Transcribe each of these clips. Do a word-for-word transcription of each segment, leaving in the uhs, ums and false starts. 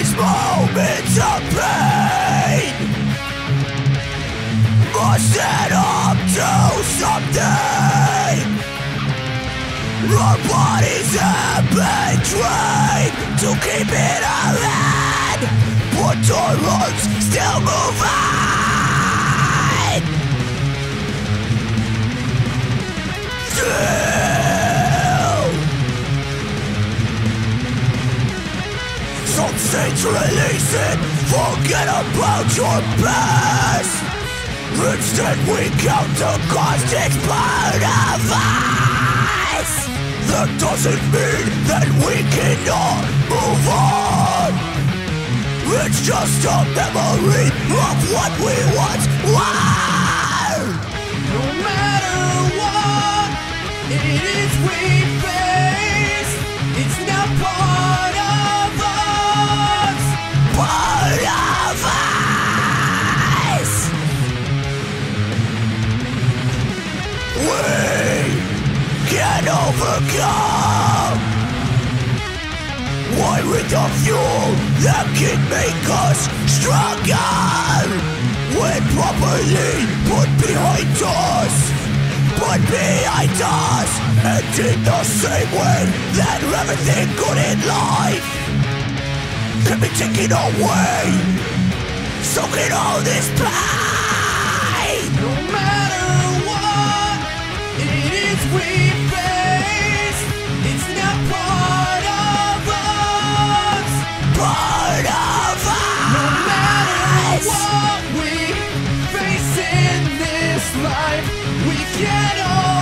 these moments of pain must stand up to something. Our bodies have been trained to keep it alive, but our hearts still move on. Still, some saints release it, forget about your past. Instead we count the cost, it's part of us. That doesn't mean that we cannot move on. It's just a memory of what we once were. No matter what it is we face, it's now part of us. Part of us. We can overcome. One with the fuel that can make us stronger. When properly put behind us, put behind us, and in the same way that everything good in life can be taken away, soaking all this pain. No matter what it is we face, it's now part of us. Part of us. No matter what we face in this life, we can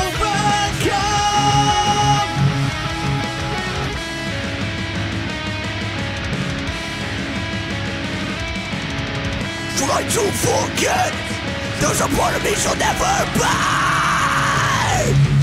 overcome. Try to forget, there's a part of me shall never burn.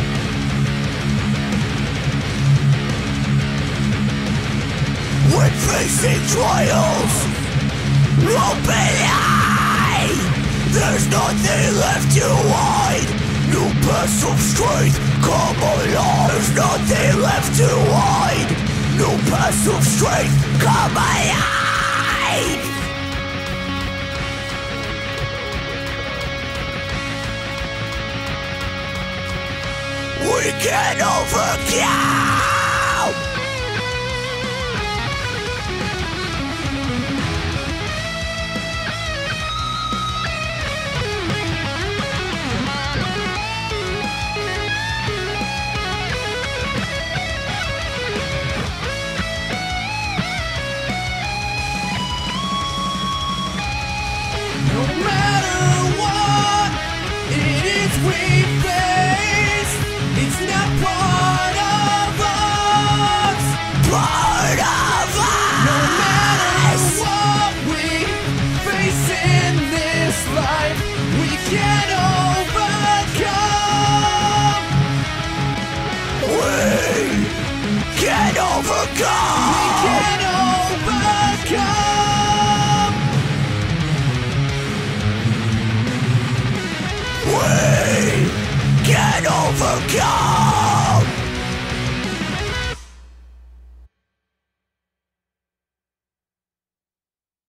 When facing trials, open eye, there's nothing left to hide. New bursts of strength come along. There's nothing left to hide. New bursts of strength come alive. We can overcome. No matter what it is we face, it's now part of us. Part of No matter us. what we face in this life, we can overcome. We can overcome. We